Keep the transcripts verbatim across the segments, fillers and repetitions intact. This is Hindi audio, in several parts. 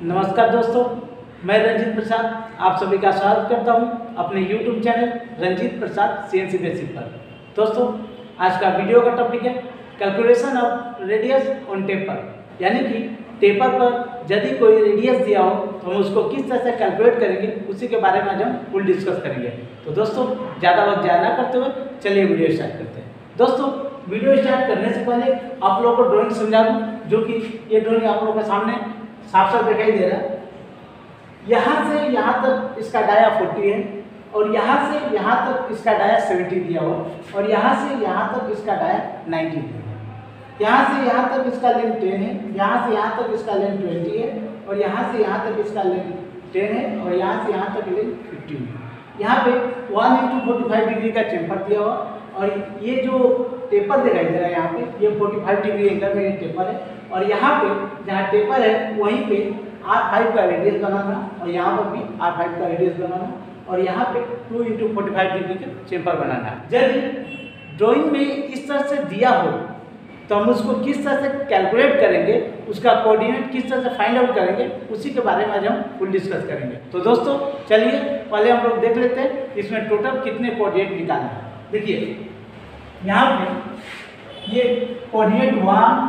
नमस्कार दोस्तों, मैं रंजीत प्रसाद आप सभी का स्वागत करता हूं अपने YouTube channel Ranjit Prasad CNC basic पर। दोस्तों, आज का वीडियो का टॉपिक है calculation of radius on taper, यानी कि टेपर पर यदि कोई रेडियस दिया हो तो हम उसको किस तरह से कैलकुलेट करेंगे, उसी के बारे में आज हम फुल डिस्कस करेंगे। तो दोस्तों, ज़्यादा वक्त ज़ाया ना करते हुए चलिए वीडियो स्टार्ट करते हैं। दोस्तों, वीडियो स्टार्ट करने से पहले आप लोगों को ड्राइंग समझा दूँ, जो कि ये ड्राइंग आप लोगों के सामने साफ साफ दिखाई दे रहा है। यहाँ से यहाँ तक इसका डाया फोर्टी है और यहाँ से यहाँ तक इसका डाया सेवेंटी दिया हुआ और यहाँ से यहाँ तक इसका डाया नाइन्टी दिया हुआ। यहाँ से यहाँ तक इसका लेंथ टेन है, यहाँ से यहाँ तक इसका लेंथ ट्वेंटी है और यहाँ से यहाँ तक इसका लेंथ टेन है और यहाँ से यहाँ तक लेंथ फिफ्टीन है। यहाँ पे one into forty five degree का चेम्पर दिया हुआ और ये जो टेपर दिखाई दे रहा है यहाँ पे, ये फोर्टी फाइव डिग्री एंगल में ये टेपर है और यहाँ पे जहाँ टेपर है वहीं पे आर फाइव का रेडियस बनाना और यहाँ पर भी आर फाइव का रेडियस बनाना और यहाँ पे two into forty five degree का चेम्पर बनाना है। यदि ड्राइंग में इस तरह से दिया हो तो हम उसको किस तरह से कैलकुलेट करेंगे, उसका कोऑर्डिनेट किस तरह से फाइंड आउट करेंगे, उसी के बारे में आज हम फुल डिस्कस करेंगे। तो दोस्तों, चलिए पहले हम लोग देख लेते हैं इसमें टोटल कितने कोऑर्डिनेट निकालना है। देखिए यहाँ पे ये कोऑर्डिनेट वन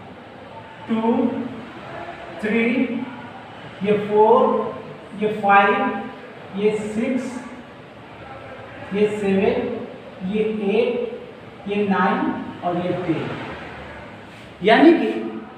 टू थ्री, ये फोर, ये फाइव, ये सिक्स, ये सेवन, ये एट, ये नाइन और ये टेन, यानी कि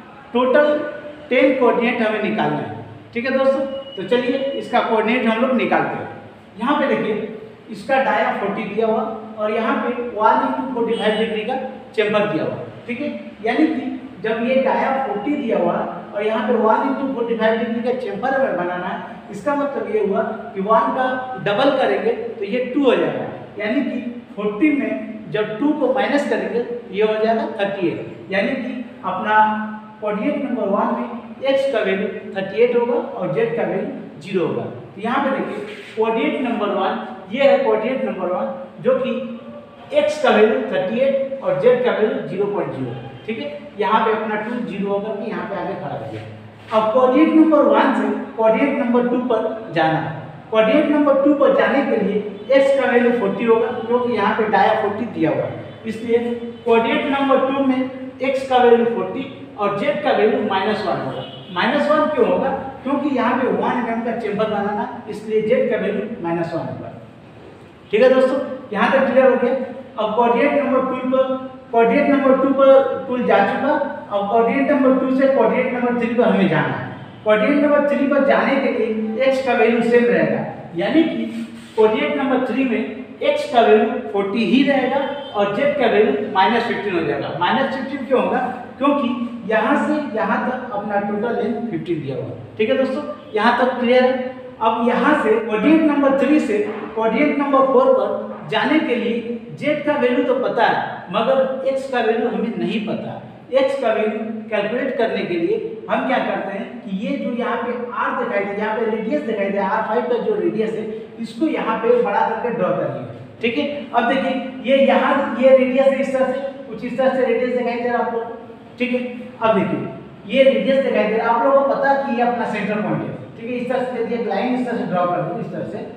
टोटल टेन कोऑर्डिनेट हमें निकालना है। ठीक है दोस्तों, तो चलिए इसका कोऑर्डिनेट हम लोग निकालते हैं। यहाँ पे देखिए इसका डाया फोर्टी दिया हुआ और यहाँ पे one into forty five degree का चेम्बर दिया हुआ। ठीक है, यानी कि जब ये डाया फोर्टी दिया हुआ और यहाँ पे one into forty five degree का चेम्बर हमें बनाना है, इसका मतलब ये हुआ कि वन का डबल करेंगे तो ये टू हो जाएगा, यानी कि फोर्टी में जब टू को माइनस करेंगे ये हो जाएगा थर्टी एट, यानी कि अपना कोऑर्डिनेट नंबर वन में एक्स का वैल्यू थर्टी एट होगा और जेड का वैल्यू जीरो होगा। तो यहाँ पे देखिए कोऑर्डिनेट नंबर वन, ये है कोऑर्डिनेट नंबर वन, जो कि एक्स का वैल्यू थर्टी एट और जेड का वैल्यू जीरो पॉइंट जीरो। ठीक है, यहाँ पे अपना टू जीरो होकर के यहाँ पे आगे खड़ा हो गया। अब कोऑर्डिनेट नंबर वन से कोऑर्डिनेट नंबर टू पर जाना है। कोऑर्डिनेट नंबर टू पर जाने के लिए एक्स का वैल्यू फोर्टी होगा, क्योंकि यहाँ पे डाया फोर्टी दिया हुआ है, इसलिए कोऑर्डिनेट नंबर टू में एक्स का वैल्यू फोर्टी और जेड का वैल्यू माइनस वन होगा। माइनस वन क्यों होगा? क्योंकि यहाँ पे वन एम का चेम्बर बनाना, इसलिए जेड का वैल्यू माइनस वन होगा। ठीक है दोस्तों, यहाँ तक क्लियर हो गया। अब कोऑर्डिनेट नंबर टू पर कोऑर्डिनेट नंबर टू पर टूल जा चुका। अब कोऑर्डिनेट नंबर टू से कोऑर्डिनेट नंबर थ्री पर हमें जाना है। कोऑर्डिनेट नंबर थ्री पर जाने के लिए एक्स का वैल्यू सेम रहेगा, यानी कि कोऑर्डिनेट नंबर थ्री में एक्स का वैल्यू फोर्टी ही रहेगा और जेड का वैल्यू माइनस फिफ्टीन हो जाएगा। माइनस फिफ्टीन क्यों होगा? क्योंकि यहाँ से यहाँ तक अपना टोटल लेंथ फिफ्टीन दिया हुआ। ठीक है दोस्तों, यहाँ तक क्लियर है। अब यहाँ से कोऑर्डिनेट नंबर थ्री से कोऑर्डिनेट नंबर फोर पर जाने के लिए जेड का वैल्यू तो पता है, मगर एक्स का वैल्यू हमें नहीं पता। एक्स का वैल्यू कैलकुलेट करने के लिए हम क्या करते हैं कि ये जो यहाँ पे आर दिखाई दे, यहाँ पे रेडियस दिखाई दे, आर फाइव का जो रेडियस है, इसको यहाँ पे बड़ा करके ड्रॉ करिए। ठीक है, अब देखिए ये यहाँ ये रेडियस है, इस तरह से कुछ इस तरह से रेडियस दिखाई दे रहा है आप लोग। ठीक है, अब देखिए ये रेडियस दिखाई दे रहा है, आप लोगों को पता कि ये अपना सेंटर पॉइंट है। ठीक है, इस तरह से एक लाइन इस तरह से ड्रॉ कर दूँ, इस तरह से।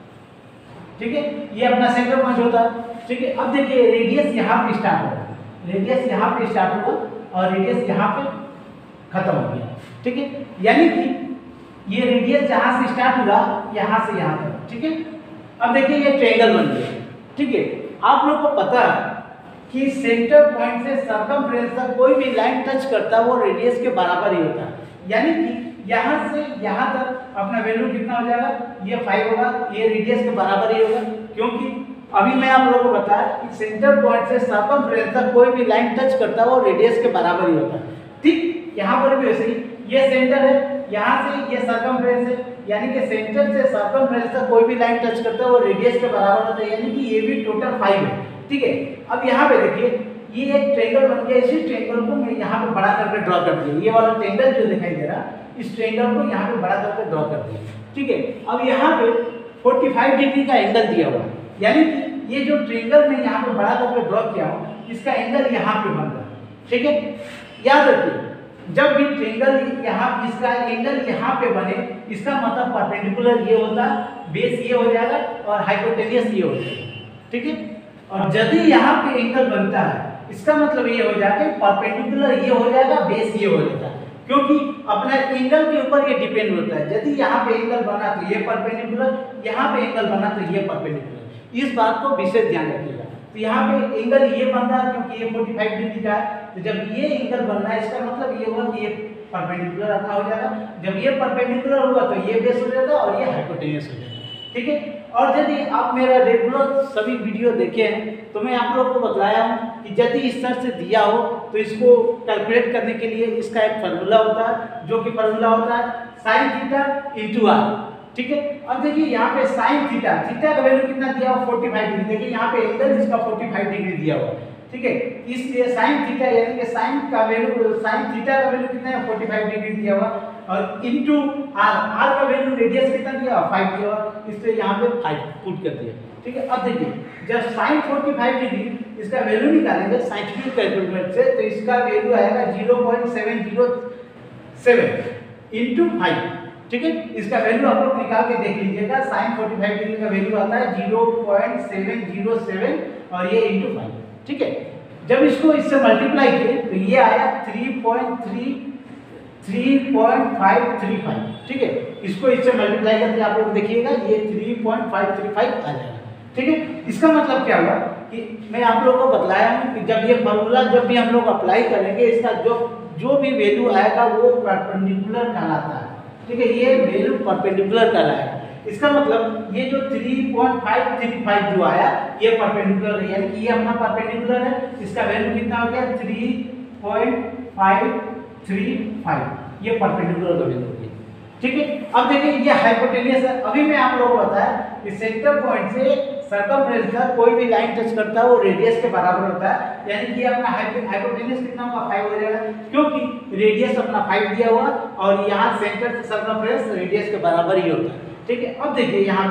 ठीक है, ये अपना सेंटर पॉइंट होता है। ठीक है, अब देखिए रेडियस यहाँ पे स्टार्ट होगा, रेडियस यहाँ पे स्टार्ट होगा और रेडियस यहाँ पे खत्म हो गया। ठीक है, यानी कि ये रेडियस जहाँ से स्टार्ट हुआ यहाँ से यहाँ तक। ठीक है, अब देखिए ये ट्रायंगल बन गया। ठीक है, आप लोग को पता है कि सेंटर पॉइंट से सर्कमफ्रेंस तक कोई भी लाइन टच करता है वो रेडियस के बराबर ही होता है, यानी कि यहाँ से यहाँ तक अपना वैल्यू कितना हो जाएगा? ये फाइव होगा, ये रेडियस के बराबर ही होगा, क्योंकि अभी मैं आप लोगों को बताया कि सेंटर पॉइंट से सर्कमफ्रेंस तक कोई भी लाइन टच करता है वो रेडियस के बराबर ही होता है। ठीक, यहाँ पर भी वैसे ही ये सेंटर है, यहाँ से ये सर्कमफ्रेंस है, यानी कि सेंटर से सर्कमफ्रेंस तक कोई भी लाइन टच करता है वो रेडियस के बराबर होता है, यानी कि ये भी टोटल फाइव है। ठीक है, अब यहाँ पे देखिए ये एक ट्रायंगल बन गया। इसी ट्रायंगल को मैं यहाँ पे बड़ा करके ड्रॉ कर दिया। ये वाला ट्रायंगल जो दिखाई दे रहा है, इस ट्रायंगल को यहाँ पे बड़ा करके ड्रॉ कर दिया। ठीक है, अब यहाँ पे फोर्टी फाइव डिग्री का एंगल दिया हुआ, यानी कि ये जो ट्रायंगल में यहाँ पे बड़ा करके ड्रॉ किया हूँ, इसका एंगल यहाँ पे बन रहा है। ठीक है, याद रखिए जब भी ट्रायंगल यहाँ इसका एंगल यहाँ पे बने, इसका मतलब परपेंडिकुलर ये होता है, बेस ये हो जाएगा और हाइपोटेनियस ये हो जाएगा, ठीक है। और यदि यहाँ पे एंगल बनता है, इसका मतलब ये हो जाएगा परपेंडिकुलर ये हो जाएगा, बेस ये हो जाता है, क्योंकि अपना एंगल के ऊपर ये डिपेंड होता है। यदि यहाँ पे एंगल बना तो ये परपेंडिकुलर, यहाँ पे एंगल बना तो ये परपेंडिकुलर। इस बात को विशेष ध्यान रखिएगा। तो यहाँ पे एंगल ये बन रहा है क्योंकि ये पैंतालीस डिग्री का है, तो जब ये एंगल बन रहा है इसका मतलब ये हुआ कि ये परपेंडिकुलर रखा हो जाएगा। जब ये परपेंडिकुलर होगा तो ये बेस हो जाएगा और ये हाइपोटेन्यूस हो जाएगा, ठीक है। और यदि आप मेरा रेगुलर सभी वीडियो देखे हैं तो मैं आप लोगों को बताया हूँ कि यदि इस तरह से दिया हो तो इसको कैलकुलेट करने के लिए इसका एक फार्मूला होता है, जो कि फार्मूला होता है साइन थीटा इंटू आर, ठीक है। अब देखिए यहाँ पे साइन थीटा, थीटा का वैल्यू कितना दिया हुआ पैंतालीस डिग्री, देखिए यहाँ पे एंगल इसका पैंतालीस डिग्री दिया हुआ, ठीक है। इसलिए साइन थीटा यानी कि साइन का वैल्यू, साइन थीटा का वैल्यू कितना है पैंतालीस डिग्री दिया हुआ, और इनटू आर, आर का वैल्यू रेडियस कितना दिया हुआ पाँच दिया हुआ, इसलिए यहाँ पे पाँच पुट कर दिया, ठीक है। अब देखिए जब साइन पैंतालीस डिग्री इसका वैल्यू निकालेंगे साइंटिफिक कैलकुलेटर से तो इसका वैल्यू आएगा zero point seven zero seven into five, ठीक है। इसका वैल्यू आप लोग निकाल के देख लीजिएगा। साइन पैंतालीस डिग्री का वैल्यू आता है zero point seven zero seven और ये इनटू फाइव, ठीक है। जब इसको इससे मल्टीप्लाई किए तो ये आया three point three three point five three five, ठीक है। इसको इससे मल्टीप्लाई करके आप लोग देखिएगा ये three point five three five आ जाएगा, ठीक है। इसका मतलब क्या हुआ कि मैं आप लोगों को बतलाया हूँ कि जब ये फॉर्मूला जब भी हम लोग अप्लाई करेंगे इसका जो जो भी वैल्यू आएगा वो परपेंडिकुलर कहलाता है, ठीक है। ये वैल्यू परपेंडिकुलर कहलाएगा। इसका मतलब ये जो three point five three five जो आया ये परपेंडिकुलर है, यानी कि ये अपना परपेंडिकुलर है। इसका वैल्यू कितना हो गया three point five three five, ये परपेंडिकुलर का वैल्यू है, ठीक है। अब देखिए ये हाइपोटेनियस है। अभी मैं आप लोगों को बताया कि सेंटर पॉइंट से सर्कमफ्रेंस तक कोई भी लाइन टच करता है वो रेडियस के बराबर होता है, यानी कि अपना हाइपोटेनियस कितना होगा फाइव हो जाएगा, क्योंकि रेडियस अपना फाइव दिया हुआ और यहाँ सेंटर से सर्कमफ्रेंस रेडियस के बराबर ही होता है, ठीक है। अब देखिए यहाँ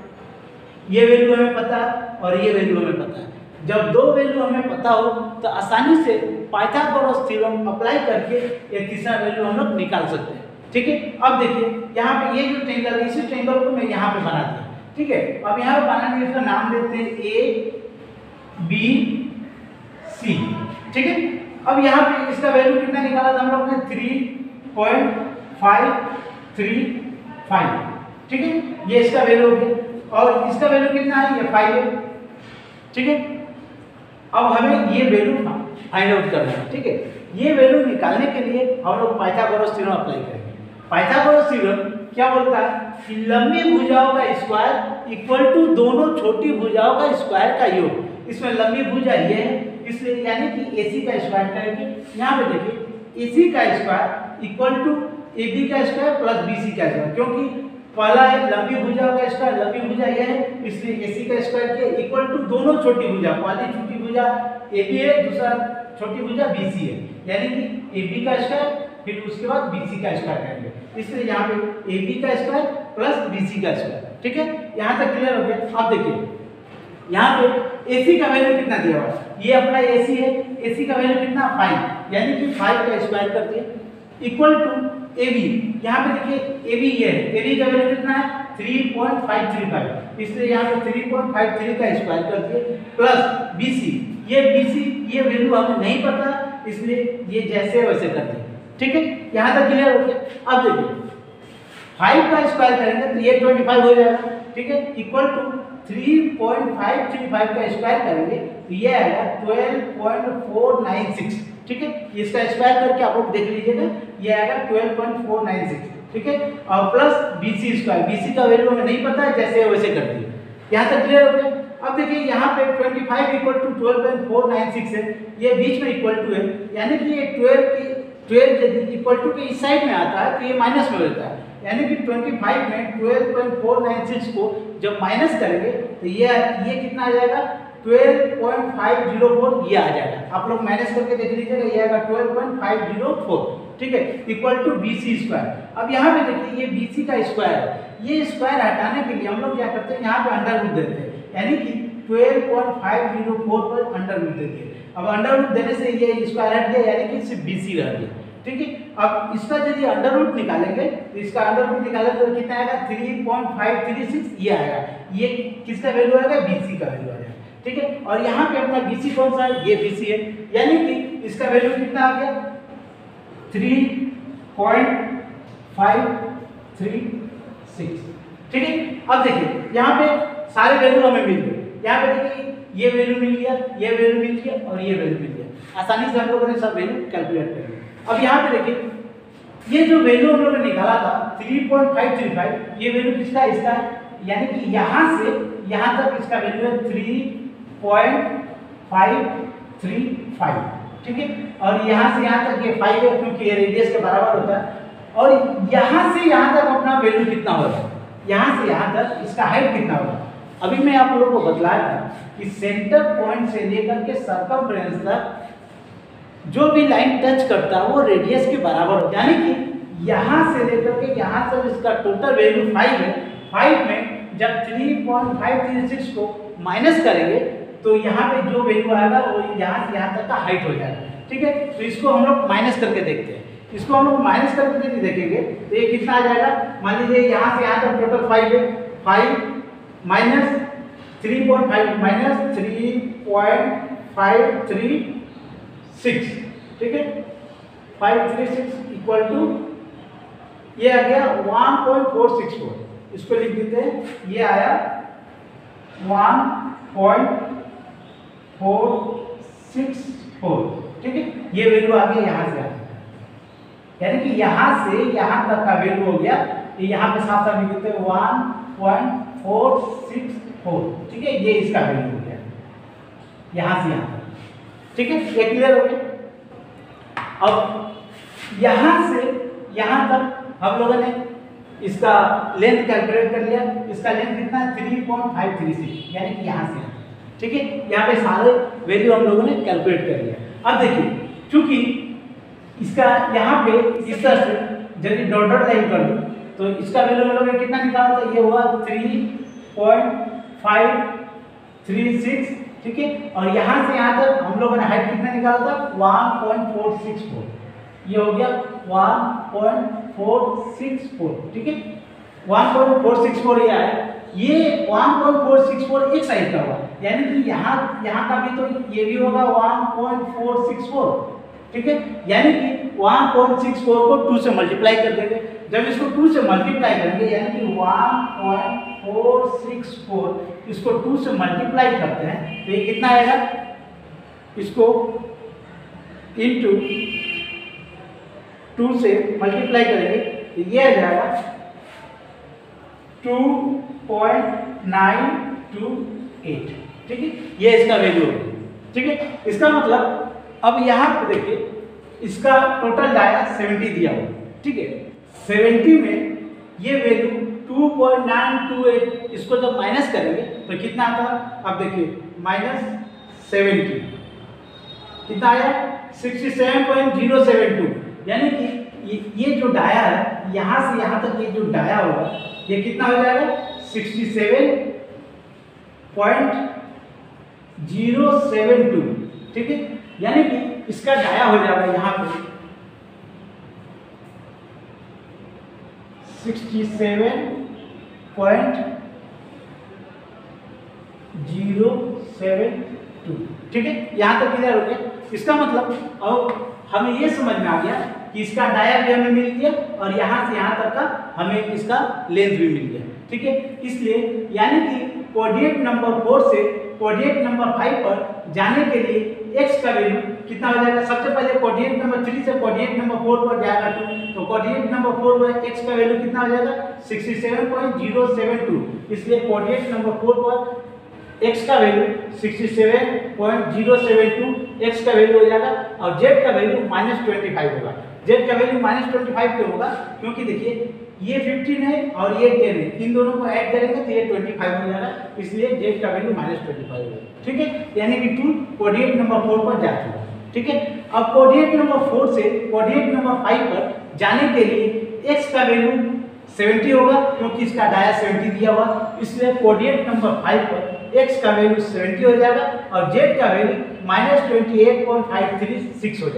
पे ये वैल्यू हमें पता है और ये वैल्यू हमें पता है। जब दो वैल्यू हमें पता हो तो आसानी से पाइथागोरस थ्योरम अप्लाई करके ये तीसरा वैल्यू हम लोग निकाल सकते हैं, ठीक है। अब देखिए यहाँ पे ये जो ट्रायंगल है इसी ट्रायंगल को मैं यहाँ पे बना दिया, ठीक है। अब यहाँ पे बनाने इसका नाम देते हैं ए बी सी, ठीक है। अब यहाँ पे इसका वैल्यू कितना निकाला था हम लोग ने three point five three five, ठीक है। ये इसका वैल्यू हो गया और इसका वैल्यू कितना है ये फाइव है, ठीक है। अब हमें ये वैल्यू फाइंड आउट करना है, ठीक है। ये वैल्यू निकालने के लिए हम लोग पाइथागोरस थ्योरम अप्लाई करेंगे। पाइथागोरस थ्योरम क्या बोलता है कि लंबी भुजाओं का स्क्वायर इक्वल टू दोनों छोटी भुजाओं का स्क्वायर का योग। इसमें लंबी भुजा ये है, इसलिए यानी कि एसी का स्क्वायर करेंगे। यहाँ पे देखिए एसी का स्क्वायर इक्वल टू एबी का स्क्वायर प्लस बीसी का स्क्वायर, क्योंकि पहला है लंबी भुजाओं का स्क्वायर, लंबी भुजा ये है इसलिए एसी का स्क्वायर के इक्वल टू दोनों छोटी भुजा, पहली छोटी भुजा एबी है, दूसरा छोटी भुजा बीसी है, यानी कि एबी का स्क्वायर फिर उसके बाद बीसी का स्क्वायर करेंगे। इसलिए यहाँ पे एबी का स्क्वायर प्लस बीसी का स्क्वायर, ठीक है। यहाँ तक क्लियर हो गया। अब देखिए यहाँ पे एसी का वैल्यू कितना दिया हुआ है, ये अपना एसी है, एसी का वैल्यू कितना फाइव, यानी कि फाइव का स्क्वायर कर दिए इक्वल टू एबी। यहाँ पे देखिए एबी ये है, एबी का वैल्यू कितना है three point five three five, इसलिए यहाँ पे थ्री पॉइंट फाइव थ्री का स्क्वायर कर दिए प्लस बीसी। ये बीसी ये वैल्यू हमें नहीं पता इसलिए ये जैसे वैसे कर दिए, ठीक है। यहाँ तक क्लियर हो गया। अब देखिए फाइव का स्क्वायर करेंगे तो ये ट्वेंटी फाइव हो जाएगा, ठीक है, equal to three point five three five का स्क्वायर करेंगे तो ये आएगा twelve point four nine six, ठीक है। इसका स्क्वायर करके आप लोग देख लीजिएगा ये आएगा twelve point four nine six, ठीक है। और प्लस बीसी स्क्वायर, बीसी का वैल्यू हमें नहीं पता है जैसे वैसे कर दिए। यहाँ तक क्लियर हो गया। अब देखिए यहाँ पे twenty five equal to twelve point four nine six है, ये बीच में इक्वल टू है, यानी कि ये ट्वेल्व की ट्वेल्व यदि इक्वल टू के इस साइड में आता है तो ये माइनस में रहता है, यानी कि ट्वेंटी फाइव में twelve point four nine six को जब माइनस करेंगे तो ये ये कितना आ जाएगा twelve point five zero four, ये आ जाएगा। आप लोग माइनस करके देख लीजिएगा ये आएगा twelve point five zero four, ठीक है, इक्वल टू बीसी स्क्वायर। अब यहाँ पे देखिए ये बीसी का स्क्वायर है, ये स्क्वायर हटाने के लिए हम लोग क्या करते हैं यहाँ पे अंडर रूट देते हैं, यानी कि twelve point five zero four पर अंडर रूट देते हैं। अब अंडर रूट देने से ये स्क्वायर हट गया, यानी कि सिर्फ बीसी रह गया, ठीक है। अब इसका यदि अंडर रूट निकालेंगे तो इसका अंडर रूट निकालेंगे तो कितना आएगा, three point five three six ये आएगा। ये किसका वैल्यू आएगा, बीसी का वैल्यू आएगा, ठीक है। और यहाँ पे अपना बीसी कौन सा है, ये बीसी है, यानी कि इसका वैल्यू कितना आ गया, three point five three six, ठीक है। अब देखिए यहाँ पे सारे वैल्यू हमें मिल गए, यहाँ पे देखिए ये वैल्यू मिल गया, ये वैल्यू मिल गया और ये वैल्यू मिल गया। आसानी से हम लोगों ने सब वैल्यू कैलकुलेट कर लिया। अब यहाँ पे देखिए ये जो वैल्यू हम लोगों ने निकाला था three point five three five, ये वैल्यू किसका, इसका, यानी कि यहाँ से यहाँ तक इसका वैल्यू है three point five three five, ठीक है। और यहाँ से यहाँ तक ये फाइव है क्योंकि ये रेडियस के बराबर होता है। और यहाँ से यहाँ तक अपना वैल्यू कितना होगा, यहाँ से यहाँ तक इसका हाइट कितना होगा। अभी मैं आप लोगों को बतलाया था कि सेंटर पॉइंट से लेकर के सर्कमफ्रेंस तक जो भी लाइन टच करता है वो रेडियस के बराबर होता है, यानी कि यहाँ से लेकर के यहाँ तक इसका टोटल वैल्यू फाइव है। फाइव में जब three point five three six को माइनस करेंगे तो यहाँ पे जो वैल्यू आएगा वो यहाँ से यहाँ तक का हाइट हो जाएगा, ठीक है। तो इसको हम लोग माइनस करके देखते हैं। इसको हम लोग माइनस करके यदि देखेंगे तो ये कितना आ जाएगा, मान लीजिए यहाँ से यहाँ तक टोटल फाइव है, five minus three point five minus three point five three six, ठीक है, five three six equal to ये आ गया one point four six four. इसको लिख देते हैं, ये आया one point four six four, ठीक है। ये वैल्यू आ गया यहाँ से, यानी कि यहाँ से यहाँ तक का वैल्यू हो गया, ये यहाँ पे साफ साफ लिख देते हैं one point four six four, ठीक है। ये इसका वैल्यू हो गया यहाँ से यहाँ तक, ठीक है। ये क्लियर हो गया। अब यहाँ से यहाँ तक हम लोगों ने इसका लेंथ कैलकुलेट कर लिया। इसका लेंथ कितना है, three point five three six, यानी कि यहाँ से, ठीक है। यहाँ पे सारे वैल्यू हम लोगों ने कैलकुलेट कर लिया। अब देखिए क्योंकि इसका यहाँ पे इस तरह से यदि डॉट डॉट लाइन कर दूँ तो इसका वैल्यू हम लोगों ने कितना निकाला था, ये हुआ three point five three six, ठीक है। और यहाँ से यहाँ तक हम लोगों ने हाइट कितना निकाला था, one point four six four, ये हो गया one point four six four, ठीक है। One point four six four ये आया, ये one point four six four एक साइड का हुआ, यानी कि यहाँ यहाँ का भी तो ये भी होगा one point four six four, ठीक है। यानी कि वन पॉइंट सिक्स फोर को टू से मल्टीप्लाई कर देंगे। जब इसको टू से मल्टीप्लाई करेंगे यानी कि one point four six four, इसको टू से मल्टीप्लाई करते हैं तो ये कितना आएगा, इसको इनटू टू से मल्टीप्लाई करेंगे तो ये आ जाएगा two point nine two eight, ठीक है। ये इसका वैल्यू है, ठीक है। इसका मतलब अब यहाँ पे देखिए इसका टोटल डाया सेवेंटी दिया हुआ, ठीक है। सेवेंटी में ये value two point nine two eight, इसको जब माइनस करेंगे तो कितना आता है, अब देखिए माइनस सेवेंटी कितना आया, sixty seven point zero seven two, यानी कि ये, ये जो डाया है यहाँ से यहाँ तक ये जो डाया होगा ये कितना हो जाएगा, sixty seven point zero seven two, ठीक है। यानी कि इसका डाया हो जाएगा यहाँ पे sixty seven point zero seven two, ठीक है। यहाँ तक क्लियर हो गया। इसका मतलब अब हमें ये समझ में आ गया कि इसका डाया भी हमें मिल गया और यहाँ से यहाँ तक का हमें इसका लेंथ भी मिल गया, ठीक है। इसलिए यानी कि कोऑर्डिनेट नंबर फोर से कोऑर्डिनेट नंबर फाइव पर जाने के लिए x का वैल्यू कितना हो जाएगा, सबसे पहले कोऑर्डिनेट नंबर थ्री से कोऑर्डिनेट नंबर फोर पर जाएगा टू, तो कोऑर्डिनेट नंबर फोर पर x का वैल्यू कितना हो जाएगा, sixty seven point zero seven two. इसलिए कोऑर्डिनेट नंबर फोर पर x का value sixty seven point zero seven two x का वैल्यू हो जाएगा और z का वैल्यू माइनस ट्वेंटी फाइव होगा। z का वैल्यू माइनस ट्वेंटी फाइव क्यों होगा, क्योंकि देखिए ये फिफ्टीन है और ये टेन है, इन दोनों को ऐड करेंगे तो ये ट्वेंटी फाइव हो जाएगा, इसलिए z का वैल्यू माइनस ट्वेंटी फाइव होगा, ठीक है। यानी कि टू कोऑर्डिनेट नंबर फोर पर जा चुका, ठीक है। अब कोऑर्डिनेट नंबर फोर से कोऑर्डिनेट नंबर फाइव पर जाने के लिए x का वैल्यू सेवेंटी होगा क्योंकि इसका डाया सेवेंटी दिया हुआ, इसलिए कोऑर्डिनेट नंबर फाइव पर x का वैल्यू सेवेंटी हो जाएगा और z का value minus twenty eight point five three six हो जाएगा।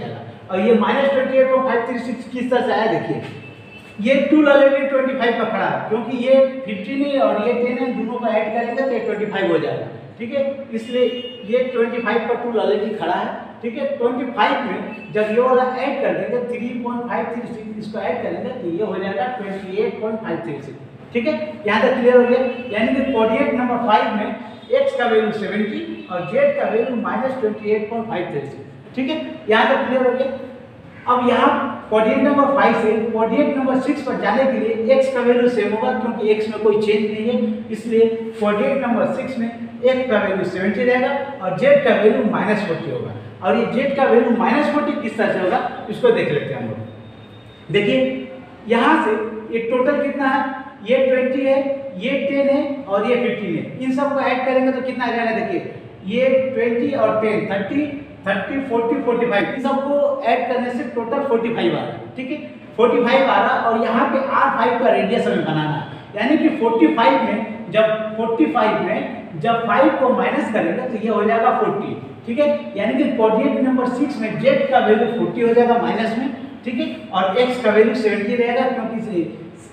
और ये minus twenty eight point five three six किस तरह से आया देखिए, ये टूल ऑलरेडी ट्वेंटी फाइव पर खड़ा है, क्योंकि ये फिफ्टीन है और ये टेन है, दोनों को ऐड करेंगे तो ये ट्वेंटी फाइव हो जाएगा, ठीक है। इसलिए ये ट्वेंटी फाइव पर टूल ऑलरेडी खड़ा है, ठीक है। ट्वेंटी फाइव में जब ये वाला ऐड कर देंगे three point five three six, इसको ऐड करेंगे तो ये हो जाएगा twenty eight point five three six, ठीक है। यहाँ तक क्लियर हो गया। यानी कि कोऑर्डिनेट नंबर फाइव में x का वैल्यू सेवेंटी और z का value minus twenty eight point five three six, ठीक है। यहाँ तक क्लियर हो गया। अब यहाँ कोऑर्डिनेट नंबर फाइव से कोऑर्डिनेट नंबर सिक्स पर जाने के लिए x का वैल्यू सेम होगा, क्योंकि x में कोई चेंज नहीं है, इसलिए कोऑर्डिनेट नंबर सिक्स में x का वैल्यू सेवेंटी रहेगा और z का वैल्यू माइनस फोर्टी होगा। और ये z का वैल्यू माइनस फोर्टी किस तरह से होगा इसको देख लेते हैं हम लोग। देखिए यहाँ से ये टोटल कितना है, ये ट्वेंटी है, ये टेन है और ये फिफ्टीन है, इन सबको ऐड करेंगे तो कितना आ जाएगा देखिए, ये ट्वेंटी और ten thirty, thirty forty forty five, इन सबको ऐड करने से टोटल फोर्टी फाइव आ रहा है, ठीक है। फोर्टी फाइव आ रहा और यहाँ पे आर फाइव का रेडियस हमें बनाना है, यानी कि फोर्टी फाइव में जब फोर्टी फाइव में जब फाइव को माइनस करेंगे तो ये हो जाएगा फोर्टी, ठीक है। यानी कि कोऑर्डिनेट नंबर सिक्स में z का वैल्यू फोर्टी हो जाएगा माइनस में, ठीक है, और x का वैल्यू सेवेंटी रहेगा, क्योंकि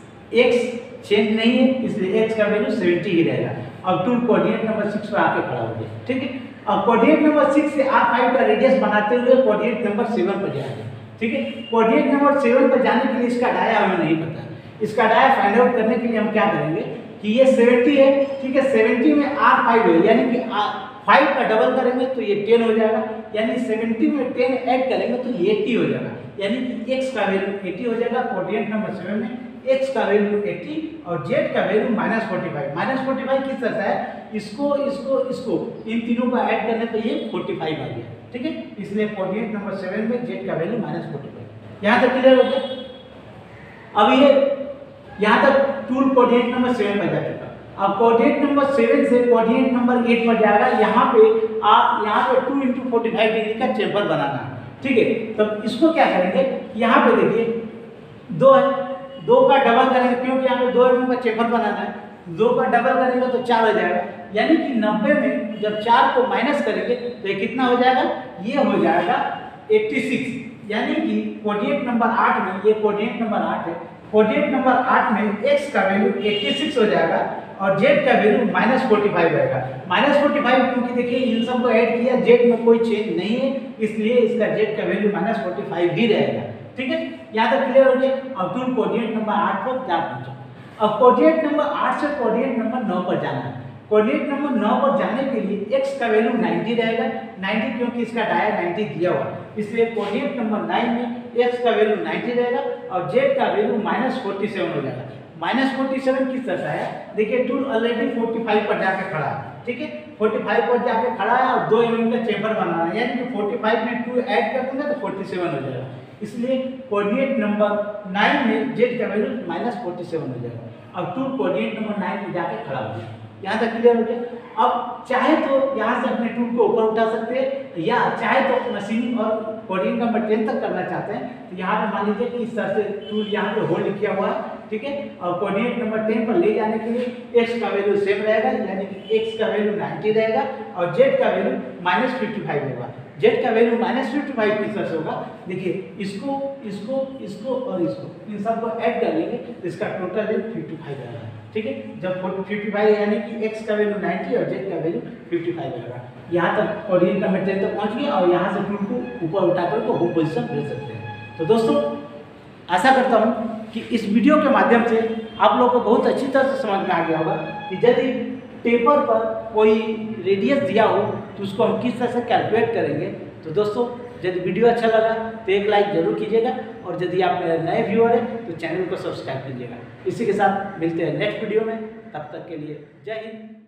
x चेंज नहीं है इसलिए x का वैल्यू सेवेंटी ही रहेगा। अब टूल कोऑर्डिनेट नंबर सिक्स पर आके खड़ा हो गया, ठीक है। अब कोऑर्डिनेट नंबर सिक्स से आर फाइव का रेडियस बनाते हुए कोऑर्डिनेट नंबर सेवन पर जाएंगे, ठीक है। कोऑर्डिनेट नंबर सेवन पर जाने के लिए इसका डाया हमें नहीं पता, इसका डाया फाइंड आउट करने के लिए हम क्या करेंगे कि ये सेवेंटी है, ठीक है, सेवेंटी में आर फाइव है, यानी कि फाइव का डबल करेंगे तो ये टेन हो जाएगा, यानी सेवेंटी में टेन ऐड करेंगे तो ये एटी हो जाएगा, यानी कि x का वैल्यू एटी हो जाएगा। कोऑर्डिनेट नंबर सेवन में x का वैल्यू एटी और z का value minus forty five. Minus forty five किस तरह से है, इसको इसको इसको इन तीनों को ऐड करने पे ये फोर्टी फाइव आ गया, ठीक है। इसलिए कोऑर्डिनेट नंबर सेवन में z का वैल्यू माइनस फोर्टी फाइव। यहाँ तक क्लियर हो गया। अब ये यहाँ तक टूल कोऑर्डिनेट नंबर सेवन पर जा चुका। अब कोऑर्डिनेट नंबर सेवन से कोऑर्डिनेट नंबर एट पर जाएगा। यहाँ पे आप यहाँ पे two into forty five degree का चेम्बर बनाना है, ठीक है। तब इसको क्या करेंगे, यहाँ पे देखिए दो है, दो का डबल करेंगे, क्योंकि यहाँ पे दो एम का चेम्बर बनाना है, दो का डबल करेंगे तो चार हो जाएगा, यानी कि नब्बे में जब चार को माइनस करेंगे तो ये कितना हो जाएगा, ये हो जाएगा एट्टी सिक्स। यानी कि कोऑर्डिनेट नंबर आठ में, ये कोऑर्डिनेट नंबर आठ है, कोऑर्डिनेट नंबर आठ में x का वैल्यू एट्टी सिक्स हो जाएगा और z का वैल्यू माइनस फोर्टी फाइव रहेगा। माइनस फोर्टी फाइव क्योंकि देखिए इन सब को ऐड किया, z में कोई चेंज नहीं है, इसलिए इसका z का वैल्यू माइनस फोर्टी फाइव ही रहेगा, ठीक है। यहाँ तक क्लियर हो गया। अब टूल कोऑर्डिनेट नंबर आठ पर जा पहुंचो। अब कोऑर्डिनेट नंबर आठ से कोऑर्डिनेट नंबर नौ पर जाना है। कोऑर्डिनेट नंबर नौ पर जाने के लिए x का वैल्यू नाइंटी रहेगा, नाइंटी क्योंकि इसका डाया नाइंटी दिया हुआ, इसलिए कोऑर्डिनेट नंबर नाइन में x का वैल्यू नाइंटी रहेगा और z का वैल्यू माइनस फोर्टी सेवन हो जाएगा। माइनस फोर्टी सेवन किस तरह से है, देखिए टूल ऑलरेडी फोर्टी फाइव पर जाके खड़ा है, ठीक है, फोर्टी फाइव पर जाके खड़ा है और दो एम का चेम्बर बनाना है, यानी कि फोर्टी फाइव में टू ऐड कर देंगे तो फोर्टी सेवन हो जाएगा। इसलिए कोऑर्डिनेट नंबर नाइन में z का वैल्यू माइनस फोर्टी सेवन हो जाएगा। अब टूल कोऑर्डिनेट नंबर नाइन में जाके खड़ा हो गया। यहाँ तक क्लियर हो गया। अब चाहे तो यहाँ से अपने टूल को ऊपर उठा सकते हैं, या चाहे तो मशीनिंग और कोऑर्डिनेट नंबर टेन तक करना चाहते हैं तो यहाँ पे मान लीजिए कि इस तरह से टूल यहाँ पे होल्ड किया हुआ है, ठीक है। और कोऑर्डिनेट नंबर टेन पर ले जाने के लिए x का वैल्यू सेम रहेगा, यानी कि x का वैल्यू नाइंटी रहेगा और z का वैल्यू माइनस फिफ्टी फाइव होगा। z का वैल्यू माइनस फिफ्टी फाइव किस तरह से होगा, देखिए इसको इसको इसको और इसको इन सबको ऐड कर लेंगे तो इसका टोटल वैल्यू फिफ्टी फाइव आएगा, ठीक है। जब फिफ्टी फाइव यानी कि x का वैल्यू नाइंटी और z का वैल्यू फिफ्टी फाइव आएगा। यहाँ तक कोऑर्डिनेट नंबर टेन तक पहुँच गया और यहाँ से टूल को ऊपर उठाकर को होम पोजीशन भेज सकते हैं। तो दोस्तों आशा करता हूँ कि इस वीडियो के माध्यम से आप लोगों को बहुत अच्छी तरह से समझ में आ गया होगा कि यदि पेपर पर कोई रेडियस दिया हो तो उसको हम किस तरह से कैलकुलेट करेंगे। तो दोस्तों यदि वीडियो अच्छा लगा तो एक लाइक जरूर कीजिएगा और यदि आप मेरे नए व्यूअर हैं तो चैनल को सब्सक्राइब कीजिएगा। इसी के साथ मिलते हैं नेक्स्ट वीडियो में, तब तक के लिए जय हिंद।